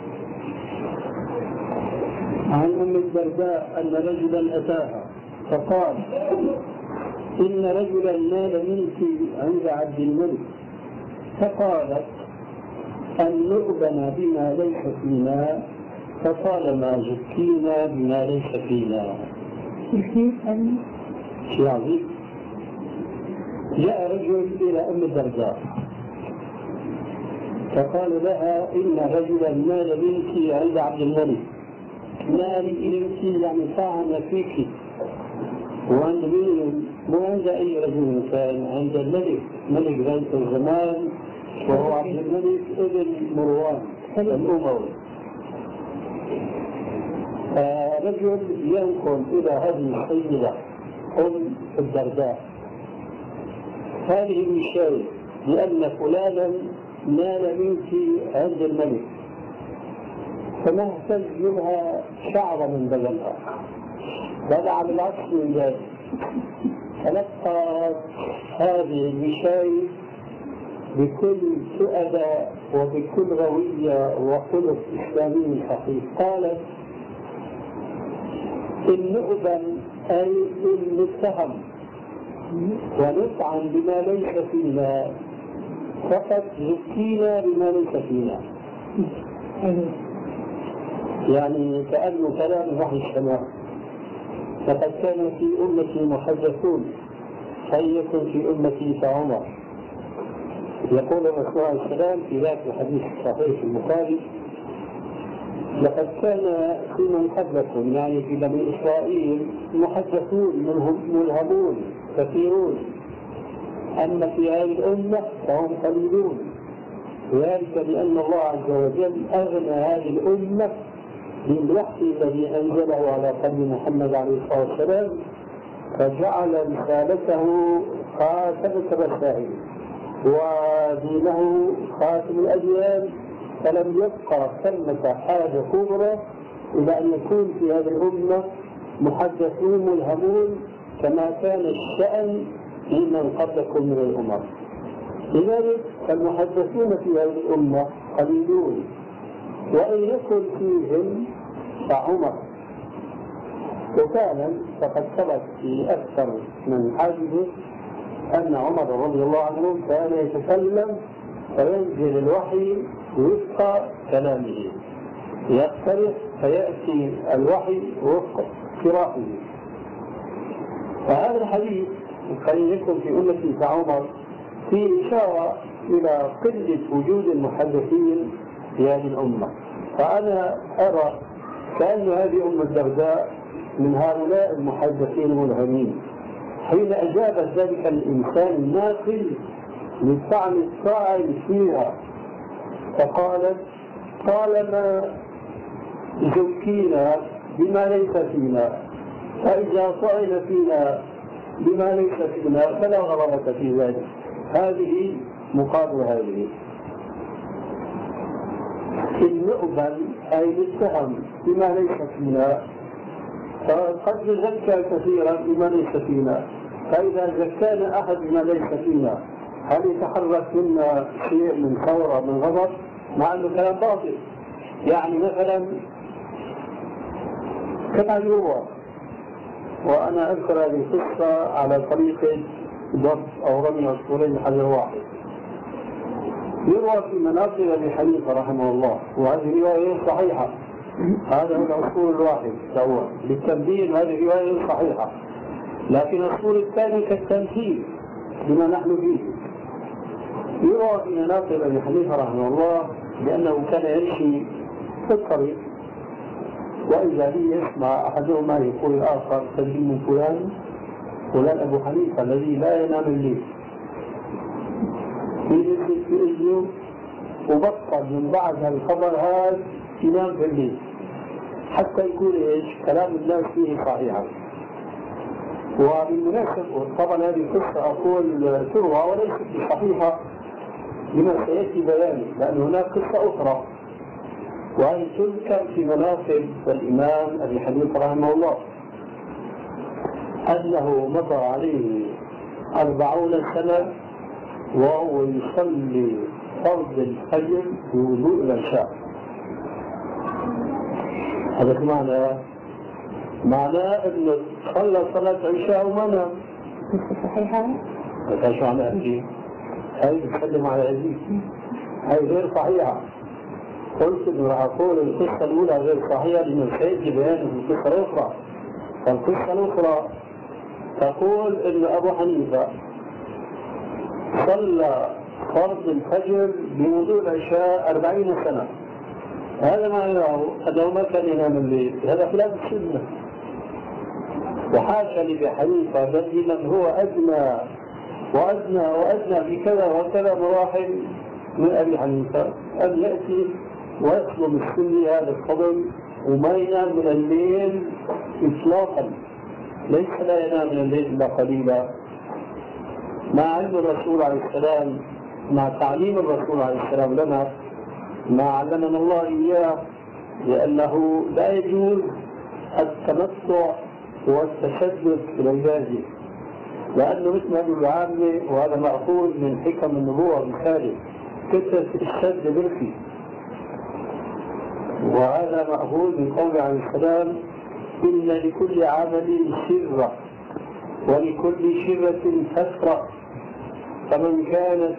[SPEAKER 2] عن أم الدرداء أن رجلا أتاها فقال: إن رجلا مال منك عند عبد الملك. فقالت: أن نؤذن بما ليس فينا، فطالما زكينا بما ليس فينا. شيء عظيم. جاء رجل إلى أم الدرداء فقال لها: إن رجلا مال منك عند عبد الملك. مال منك يعني طعن فيك، وعند مين؟ مو عند أي رجل كان، عند الملك، ملك ذلك الزمان، وهو عبد الملك ابن مروان الأموي. رجل ينقل إلى هذه السيدة أم الدرداء هذه المشاية لأن فلانا نال منك عند الملك، فما اهتز منها شعر من بدنها، بل على العكس من ذلك تلقى هذه المشاية بكل سؤدة وبكل روية وخلق إسلامي خفيف. قالت: إن نؤذن أي إن نتهم ونطعن بما ليس فينا فقد زكينا بما ليس فينا. يعني كأنه كلام وحي السماء. لقد كان في أمتي محدثون فليكن في أمتي كعمر. يقول الرسول عليه السلام في ذات الحديث الصحيح البخاري: لقد كان في من قبلكم يعني في بني إسرائيل محدثون ملهمون كثيرون، أما في هذه الأمة فهم قليلون، وذلك لأن الله عز وجل أغنى هذه الأمة بالوحي الذي أنزله على قلب محمد عليه الصلاة والسلام، فجعل رسالته خاتمة الرسائل ودينه خاتم الأديان، فلم يبقى ثمة حاجة كبرى إلى أن يكون في هذه الأمة محدثون ملهمون كما كان الشأن لمن قبلكم من الأمم. لذلك المحدثون في هذه الأمة قليلون، وإن يكن فيهم فعمر. وفعلا فقد ثبت في أكثر من حديث أن عمر رضي الله عنه كان يتكلم فينزل الوحي وفق كلامه، يقترح فيأتي الوحي وفق قراءته. فهذا الحديث قد يكون في أمتي كعمر في إشارة إلى قلة وجود المحدثين في هذه الأمة. فأنا أرى كأن هذه أم الدرداء من هؤلاء المحدثين الملهمين حين أجابت ذلك الإنسان الناقل للطعن الصاعد فيها، فقالت: طالما زكينا بما ليس فينا، فإذا طعن فينا بما ليس فينا فلا غرابة في ذلك. هذه مقابل هذه. إن نؤذن أي نتهم بما ليس فينا، فقد نزكى كثيرا بما ليس فينا، فإذا زكانا أحد بما ليس فينا هل يتحرك منا شيء من ثورة من غضب؟ مع أنه كلام باطل. يعني مثلا كما يروى، وأنا أذكر هذه القصة على طريقة ضبط أو رمي عصفورين بحجر واحد. يروى في مناقب أبي حنيفة رحمه الله، وهذه رواية صحيحة، هذا هو العصفور الواحد الأول بالتنبيه، هذه رواية صحيحة، لكن العصفور الثاني كالتمثيل بما نحن فيه. يروى في مناقب أبي حنيفة رحمه الله بأنه كان يمشي في الطريق، وإذا به يسمع أحدهما يقول الآخر: تجد فلان فلان أبو حنيفة الذي لا ينام الليل، يجلس في إذنه وبطل من بعد الخبر هذا ينام في الليل حتى يكون إيش كلام الناس فيه صحيحا. وبالمناسبة طبعا هذه القصة أقول تروى وليست صحيحة لما سيأتي بيانه، لأن هناك قصة أخرى وهي تذكر في مناقب الإمام أبي حنيفة رحمه الله أنه مضى عليه أربعون سنة وهو يصلي فرض الفجر بوضوء العشاء. هذا معنى معناه أنه صلى صلاة عشاء وما نام.
[SPEAKER 3] صحيحة؟
[SPEAKER 2] هذا شو معناه هذه؟ هذه تتكلم على هذه هذه غير صحيحة. قلت انه راح اقول القصه الاولى غير صحيحه لانه سياتي بيان في القصه الاخرى. فالقصه الاخرى تقول ان ابو حنيفه صلى فرض الفجر بوضوء العشاء أربعين سنه. هذا معناه انه ما كان ينام الليل، هذا خلاف السنه. وحاشا لابي حنيفه الذي من هو ادنى وادنى وادنى بكذا وكذا مراحل من ابي حنيفه ان ياتي ويطلب السني هذا الفضل وما ينام من الليل إطلاقا، ليس لا ينام من الليل إلا قليلا، مع علم الرسول عليه السلام، مع تعليم الرسول عليه السلام لنا ما علمنا الله إياه، لأنه لا يجوز التمتع والتشدد في العبادة، لأنه مثل هذه العامة، وهذا مأخوذ من حكم النبوة مثاله، كثرة الشد بركي، وهذا مأخوذ من قوله عليه السلام: إن لكل عمل شرة ولكل شرة فترة، فمن كانت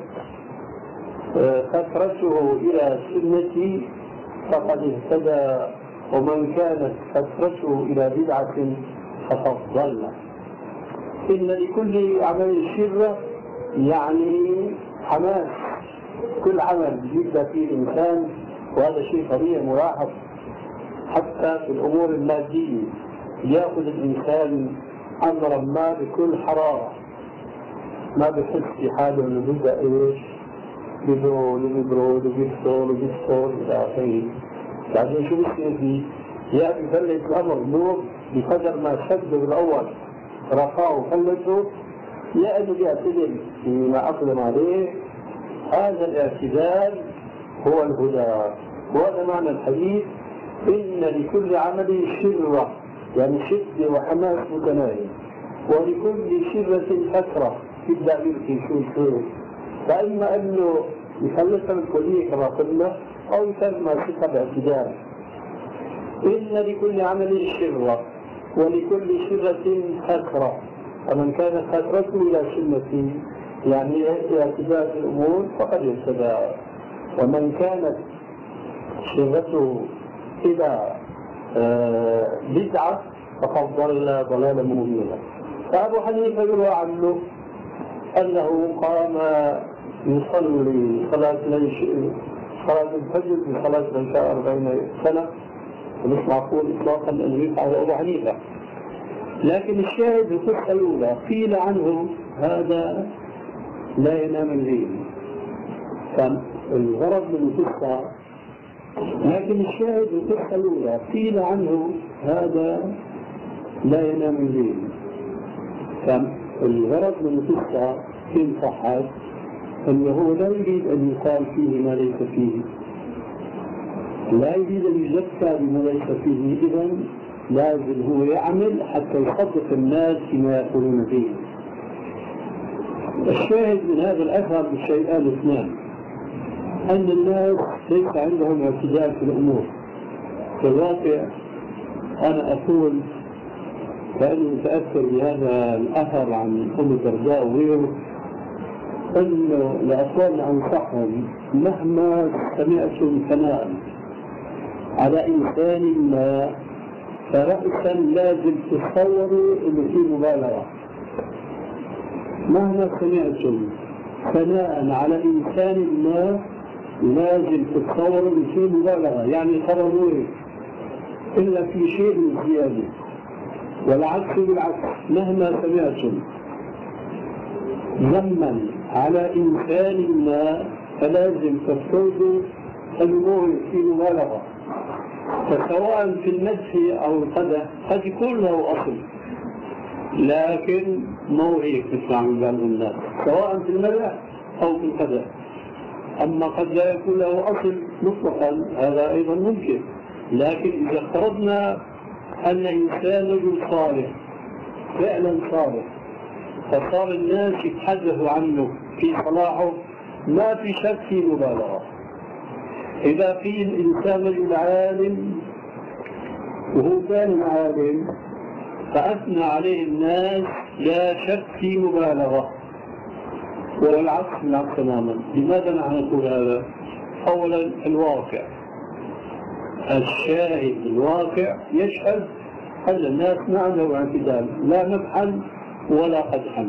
[SPEAKER 2] فترته إلى سنتي فقد اهتدى، ومن كانت فترته إلى بدعة فقد ضل. إن لكل عمل شرة يعني حماس، كل عمل يبدأ فيه الإنسان، وهذا شيء طبيعي ملاحظ حتى في الأمور المادية، يأخذ الإنسان أمرا ما بكل حرارة، ما بحس في حاله إنه بيبدأ إيش بيبرول وبيبرول وبيبصر وبيبصر إلى آخره. بعدين شو بيصير فيه؟ يا بيفلت الأمر نور بقدر ما شده بالأول رفعه وفلته، يا إنه بيعتدل فيما أقدم عليه. هذا الاعتدال هو الهدى، وهذا معنى الحديث: إن لكل عمل شرة، يعني شدة وحماس متناهي، ولكل شرة فترة يبدأ يلقي شو الخير، فإما أنه يخلصها بالكلية كما قلنا، أو يسمى صفة باعتدال. إن لكل عمل شرة ولكل شرة فترة، فمن كانت فترته إلى سنتي يعني اعتدال في الأمور فقد اهتدى، ومن كانت شرته إلى آه بدعة فقد ضل ضلالا مبينا. فأبو حنيفة يروى عنه أنه قام يصلي صلاة صلاة الفجر بصلاة العشاء أربعين سنة، ومش معقول إطلاقا أن يفعل أبو حنيفة. لكن الشاهد في القصة الأولى قيل عنه: هذا لا ينام الليل، فالغرض من القصة. لكن الشاهد في القصة الأولى قيل عنه: هذا لا ينام الليل، فالغرض من القصة إن صحت أنه لا يريد أن يقال فيه ما ليس فيه، لا يريد أن يزكى بما ليس فيه، إذن لازم هو يعمل حتى يصدق الناس فيما يقولون فيه. الشاهد من هذا الأثر بالشيئان اثنان: أن الناس ليس عندهم اعتدال في الأمور. في الواقع أنا أقول كأني متأثر بهذا الأثر عن أم الدرداء وغيره، أنه لأقوال أنصحهم: مهما سمعتم ثناء على إنسان ما فرأسا لازم تصوروا أنه في مبالغة. مهما سمعتم ثناء على إنسان ما لازم تتصوروا أنه في مبالغة، يعني قرروا إلا في شيء من زيادة، والعكس بالعكس. مهما سمعتم ذما على إنسان ما فلازم تفترضوا أنه في مبالغة، فسواء في المدح أو القدح قد يكون له أصل، لكن مو هيك تسمع من بعض الناس، سواء في المدح أو في القدح. أما قد لا يكون له أصل مطلقا، هذا أيضا ممكن. لكن إذا افترضنا أن إنسان رجل صالح فعلا صالح، فصار الناس يتحدثوا عنه في صلاحه، ما في شك في مبالغة. إذا في الإنسان رجل عالم وهو كان عالم فأثنى عليه الناس، لا شك في مبالغة، والعكس بالعكس تماما. لماذا نحن نقول هذا؟ أولا الواقع، الشاهد الواقع يشهد أن الناس ما عندهم اعتدال، لا مدحا ولا قدحا.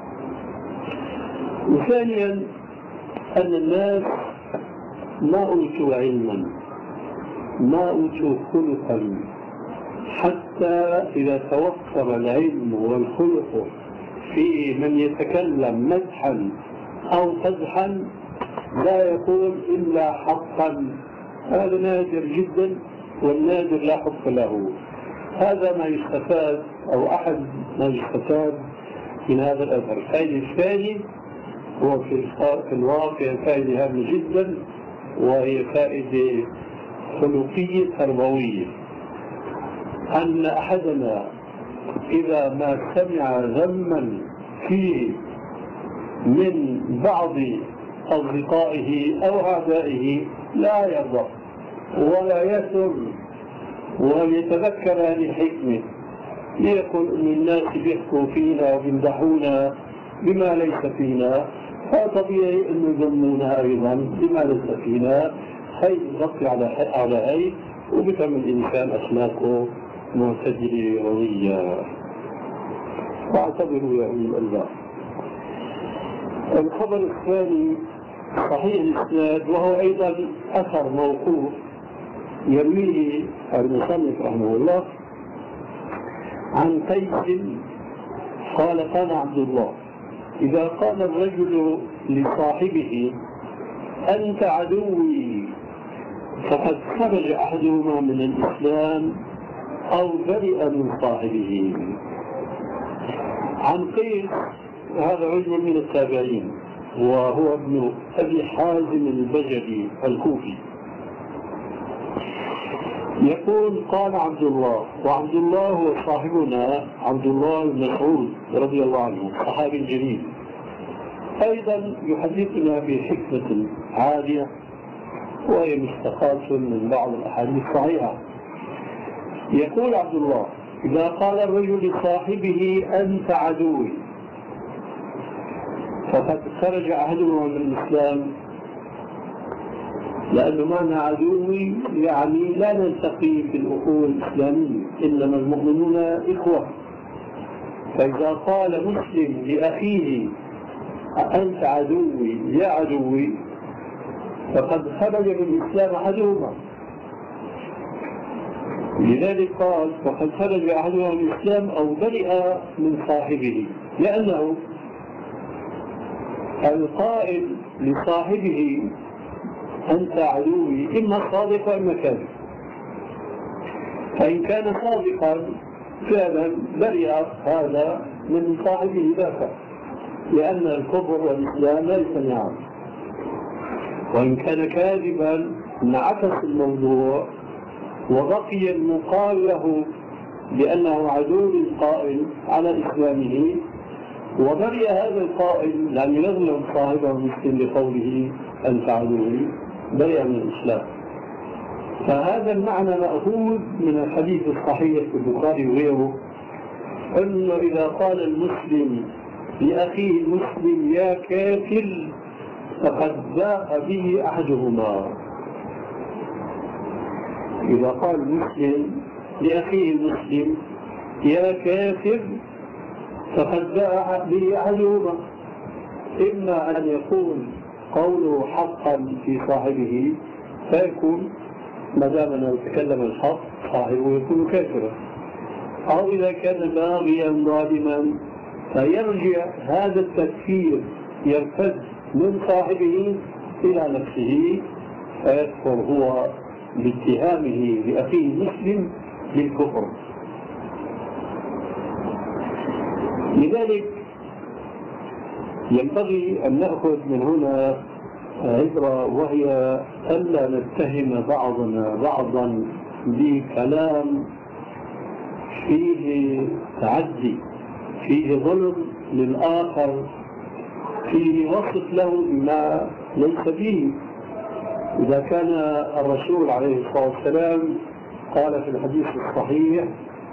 [SPEAKER 2] وثانيا أن الناس ما أوتوا علما، ما أوتوا خلقا، حتى إذا توفر العلم والخلق في من يتكلم مدحا أو قدحا لا يقول إلا حقا. هذا نادر جدا والنادر لا حكم له. هذا ما يستفاد أو أحد ما يستفاد من هذا الأثر. الفائدة الثانية هو في الواقع فائدة هامة جدا، وهي فائدة خلقية تربوية، أن أحدنا إذا ما سمع ذما فيه من بعض أصدقائه أو أعدائه لا يرضى ولا يسر ويتذكر هذه الحكمة، ليقول أن الناس بيحكوا فينا وبيمدحونا بما ليس فينا، فطبيعي أن يذمونا أيضا بما ليس فينا. هي يغطي على على هي، وبفهم الإنسان أخلاقه معتدلة روية. واعتبروا يا أولي الألباب. الخبر الثاني صحيح الإسناد، وهو أيضا أثر موقوف يرويه المصنف رحمه الله عن قيس قال: قال عبد الله: إذا قال الرجل لصاحبه أنت عدوي فقد خرج أحدهما من الإسلام أو برئ من صاحبه. عن قيس، هذا رجل من التابعين، وهو ابن أبي حازم البجلي الكوفي، يقول: قال عبد الله، وعبد الله هو صاحبنا عبد الله بن مسعود رضي الله عنه، صحابي جليل، أيضا يحدثنا بحكمة عالية وهي مستقاة من بعض الأحاديث الصحيحة. يقول عبد الله: إذا قال الرجل لصاحبه أنت عدوي فقد خرج أحدهما من الإسلام، لأنه معنى عدوي يعني لا نلتقي في الأخوة الإسلامية، إنما المؤمنون إخوة. فإذا قال مسلم لأخيه أنت عدوي يا عدوي فقد خرج من الإسلام أحدهما. لذلك قال: فقد خرج أحدهما من الإسلام أو برئ من صاحبه، لأنه القائل لصاحبه أنت عدوي إما صادق وإما كاذب، فإن كان صادقا فعلا برئ هذا من صاحبه ذاك، لأن الكفر والإسلام لا يصنعان. وإن كان كاذبا انعكس الموضوع وبقي المقال له بأنه عدو للقائل على إسلامه، وبرئ هذا القائل لأن يظلم صاحبه المسلم بقوله أنت عدوي، برئ من الإسلام. فهذا المعنى مأخوذ من الحديث الصحيح في البخاري وغيره، أنه إذا قال المسلم لأخيه المسلم يا كافر فقد باء به أحدهما. إذا قال المسلم لأخيه المسلم يا كافر فقد باء به أحدهما، إما أن يكون قوله حقا في صاحبه فيكون ما دام أنه يتكلم الحق صاحبه يكون كافرا، أو إذا كان باغيا ظالما فيرجع هذا التكفير يرتد من صاحبه إلى نفسه فيكفر هو باتهامه لأخيه المسلم بالكفر. لذلك ينبغي أن نأخذ من هنا عبرة، وهي ألا نتهم بعضنا بعضا بكلام فيه تعدي، فيه ظلم للآخر، فيه وصف له بما ليس فيه. إذا كان الرسول عليه الصلاة والسلام قال في الحديث الصحيح: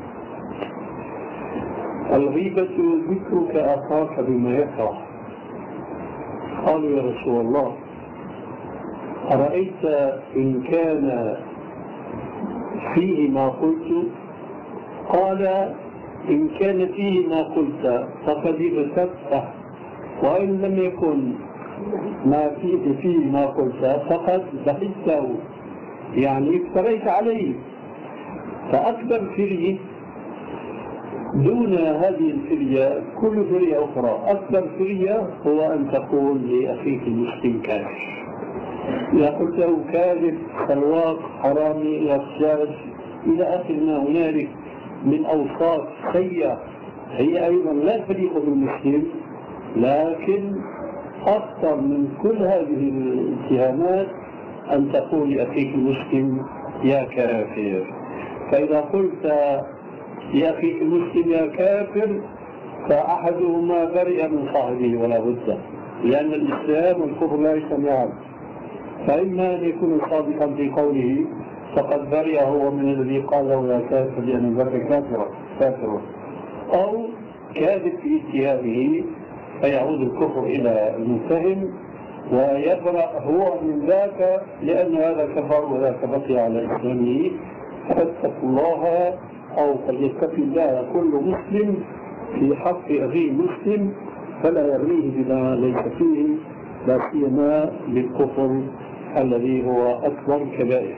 [SPEAKER 2] الغيبة ذكرك أخاك بما يكره. قالوا: يا رسول الله أرأيت إن كان فيه ما قلت؟ قال: إن كان فيه ما قلت فقد اغتبته، وإن لم يكن ما فيه, فيه ما قلت فقد بحثته، يعني افتريت عليه. فأكبر فرية دون هذه الفرية كل فرية أخرى، أكبر فرية هو أن تقول لأخيك المسلم كافر. إذا قلت له كاذب سواق حرامي غشاش إلى آخر ما هنالك من أوصاف سيئة هي أيضا لا تليق بالمسلم، لكن أكثر من كل هذه الاتهامات أن تقول لأخيك المسلم يا كافر. فإذا قلت لأخيك المسلم يا كافر فأحدهما برئ من صاحبه ولا بد، لأن الإسلام والكفر لا يجتمعان، فإما أن يكون صادقا في قوله فقد برئ هو من الذي قال له يا كافر لأن برئ كافر كافر، أو كاذب في اتهامه فيعود الكفر إلى المتهم ويبرأ هو من ذاك لأن هذا كفر وذاك بقي على إسلامه. فاتقوا الله أو فليتقي الله كل مسلم في حق أخيه المسلم فلا يرميه بما ليس فيه، لا سيما بالكفر الذي هو أكبر الكبائر.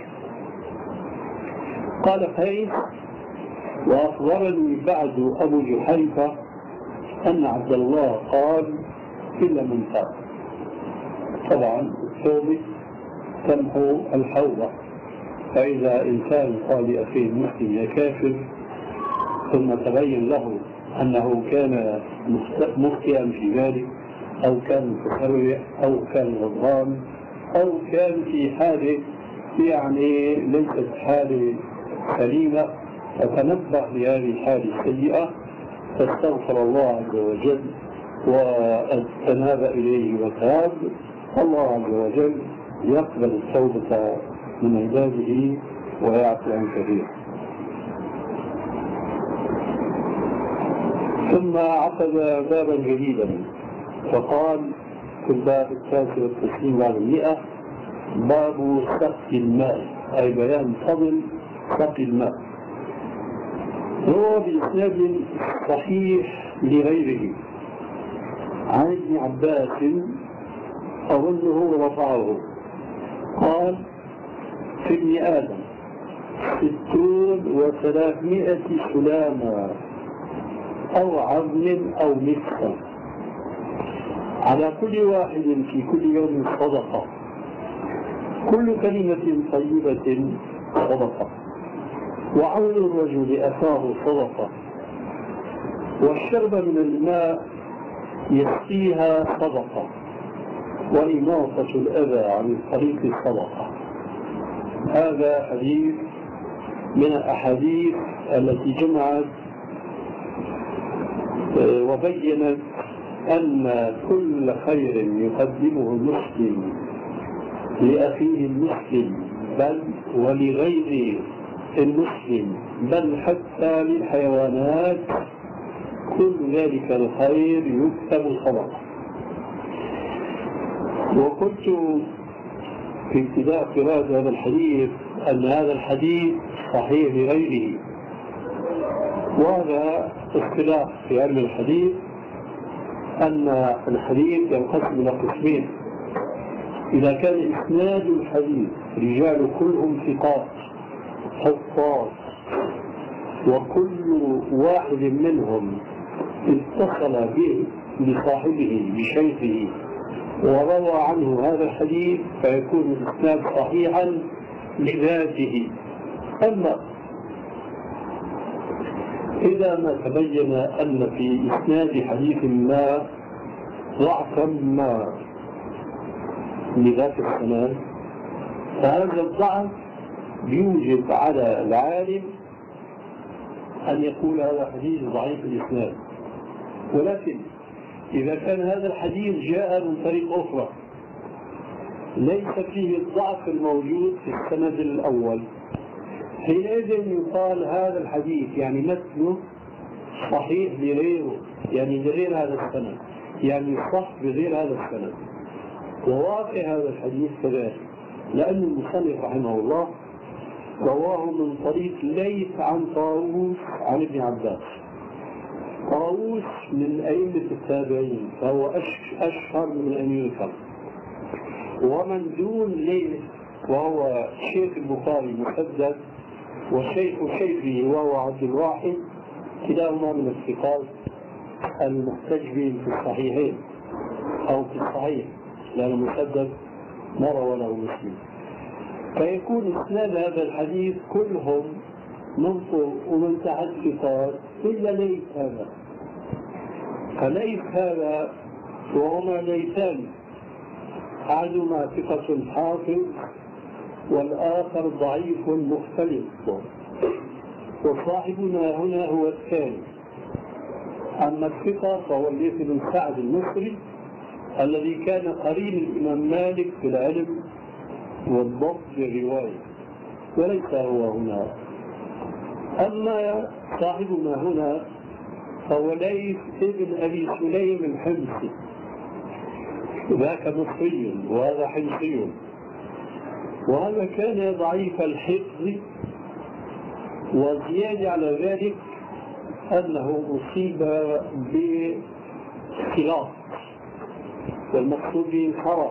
[SPEAKER 2] قال قيس: وأخبرني بعد أبو جحيفة أن عبد الله قال إلا من تاب. طبعا التوبة تمحو الحوضة، فإذا إنسان قال لأخيه المسلم يا كافر ثم تبين له أنه كان مخطئا في ذلك أو كان متسرع أو كان غضبان أو كان في حالة يعني ليست حالة سليمة فتنبه لهذه الحالة السيئة فاستغفر الله عز وجل وتناب إليه وتاب، الله عز وجل يقبل التوبة من عباده ويعفو عن كثير. ثم عقد بابا جديدا فقال في الباب التاسع والتسعين بعد المئة: باب سقي الماء، أي بيان فضل سقي الماء. هو بإسناد صحيح لغيره عن ابن عباس أظنه رفعه قال: في ابن آدم ستون وثلاثمائة سلامة أو عظم أو مثقل، على كل واحد في كل يوم صدقة، كل كلمة طيبة صدقة، وعون الرجل أخاه صدقة، والشرب من الماء يسقيها صدقة، وإماطة الأذى عن الطريق صدقة. هذا حديث من الأحاديث التي جمعت وبينت أن كل خير يقدمه المسلم لأخيه المسلم بل ولغير المسلم بل حتى للحيوانات كل ذلك الخير يكتب صدقة. وقلت في ابتداء قراءة هذا الحديث أن هذا الحديث صحيح لغيره، وهذا اختلاف في علم الحديث أن الحديث ينقسم إلى قسمين: إذا كان إسناد الحديث رجال كلهم ثقات حفاظ وكل واحد منهم اتصل به لصاحبه بشيخه وروى عنه هذا الحديث فيكون الإسناد صحيحا لذاته. أما إذا ما تبين أن في إسناد حديث ما ضعفا ما لذات السند فهذا الضعف يوجب على العالم أن يقول هذا حديث ضعيف الإسناد. ولكن إذا كان هذا الحديث جاء من طريق أخرى ليس فيه الضعف الموجود في السند الأول، حينئذ يقال هذا الحديث يعني مثله صحيح لغيره، يعني لغير هذا السند، يعني صح بغير هذا السند. وواقع هذا الحديث كذلك، لأن المصنف رحمه الله رواه من طريق ليث عن طاووس عن ابن عباس. طاووس من أئمة التابعين فهو أشهر من أن يذكر، ومن دون ليث وهو شيخ البخاري مسدد وشيخ شيخه وهو عبد الواحد كلاهما من الثقات المحتج بهم في الصحيحين أو في الصحيح، لأن مسدد ما روى له مسلم. فيكون إسناد هذا الحديث كلهم منصوب ومن تحت ثقات إلا ليث هذا. فليث هذا وهما ليثان، أحدهما ثقة حافظ والآخر ضعيف مختلف، وصاحبنا هنا هو الثاني. أما الثقة فهو الليث بن سعد المصري الذي كان قرين الإمام مالك في العلم والضبط بالرواية، وليس هو هنا. أما صاحبنا هنا فهو ليث ابن أبي سليم الحمصي، ذاك مصري وهذا حمصي، وهذا كان ضعيف الحفظ، وزيادة على ذلك أنه أصيب باختلاط، والمقصود به خرف،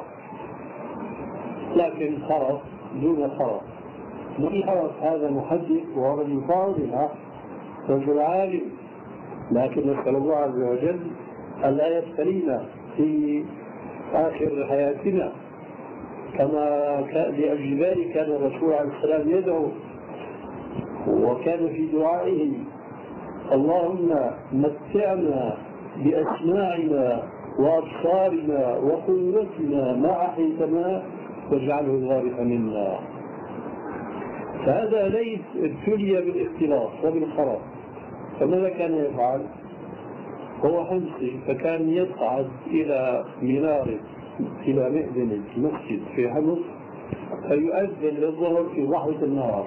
[SPEAKER 2] لكن خرف دون خرف. من خرف هذا محدث وهو رجل فاضل رجل عالم، لكن نسأل الله عز وجل ألا يبتلينا في آخر حياتنا، كما لأجل ذلك كان الرسول عليه السلام يدعو، وكان في دعائه: اللهم متعنا بأسماعنا وأبصارنا وقوتنا ما أحييتنا واجعله الوارث منا. فهذا ليس ابتلي بالاختلاط وبالخرف، فماذا كان يفعل؟ هو حمصي، فكان يصعد إلى منارة إلى مئذنة مسجد في حمص فيؤذن للظهر في ضحوة النهار،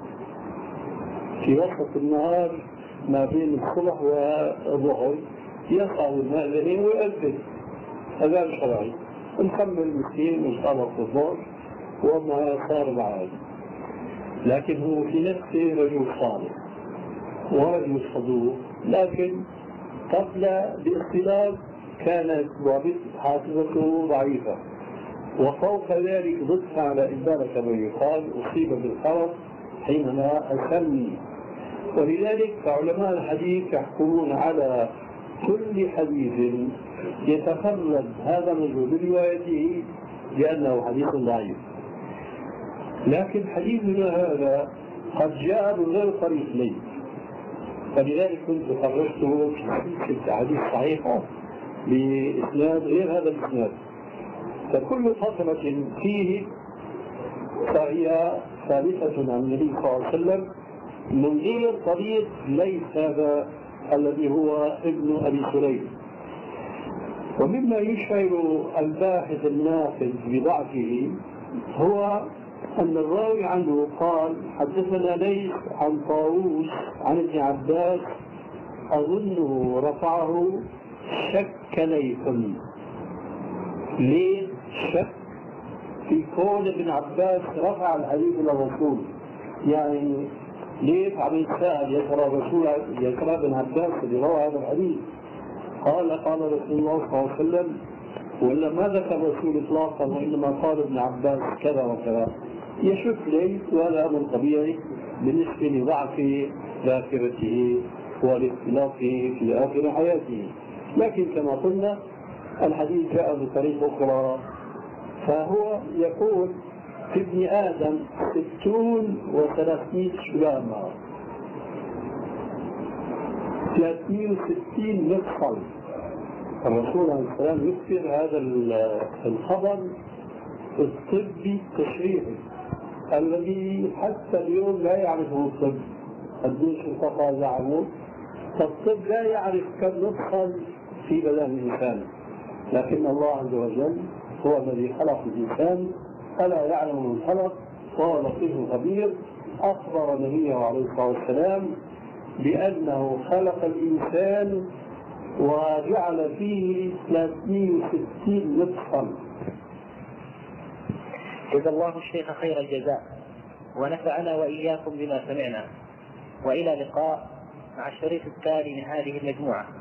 [SPEAKER 2] في وسط النهار ما بين الصبح والظهر يصعد المؤذنين ويؤذن أذان شرعي، نكمل المسكين ونصلي الظهر وما صار بعد. لكن هو في نفسه رجل صالح ورجل صدوق، لكن قبل باختلاف كانت ضابط حافظته ضعيفة، وفوق ذلك ضدها على إبانة كما يقال أصيب بالخرف حينما أسمي. ولذلك فعلماء الحديث يحكمون على كل حديث يتفرد هذا الرجل بروايته بأنه حديث ضعيف. لكن حديثنا هذا قد جاء من غير طريق لي، فلذلك كنت خرجته في سلسلة أحاديث صحيحة بإسناد غير هذا الإسناد، فكل فترة فيه فهي ثالثة عن النبي صلى الله عليه وسلم من غير طريق ليس هذا الذي هو ابن أبي سليم. ومما يشعر الباحث الناقد بضعفه هو أن الراوي عنه قال: حدثنا ليث عن طاووس عن ابن عباس أظنه رفعه شك ليث. ليه شك؟ في كون ابن عباس رفع الحديث إلى الرسول، يعني ليث عم يتساءل يا ترى الرسول يا ترى ابن عباس اللي روى هذا الحديث قال قال رسول الله صلى الله عليه وسلم، ولا ما ذكر الرسول إطلاقا وإنما قال ابن عباس كذا وكذا. يشك ليث، وهذا أمر طبيعي بالنسبة لضعف ذاكرته والاختلافه في آخر حياته. لكن كما قلنا الحديث جاء بطريقة أخرى، فهو يقول في ابن آدم ستون وثلاثمائة شلامة، ثلاثمائة وستين مفصل. الرسول عليه السلام يذكر هذا الخبر الطبي التشريعي الذي حتى اليوم لا يعرفه الطب، قديش ارتقى زعمه، فالطب لا يعرف كم مفصل في بدن الإنسان، لكن الله عز وجل هو الذي خلق الإنسان فلا يعلم من خلق وهو لطيف خبير. أخبر نبيه عليه الصلاة والسلام بأنه خلق الإنسان وجعل فيه ثلاثمائة وستين مفصل.
[SPEAKER 3] جزا الله الشيخ خير الجزاء ونفعنا وإياكم بما سمعنا، وإلى لقاء مع الشريط التالي من هذه المجموعة.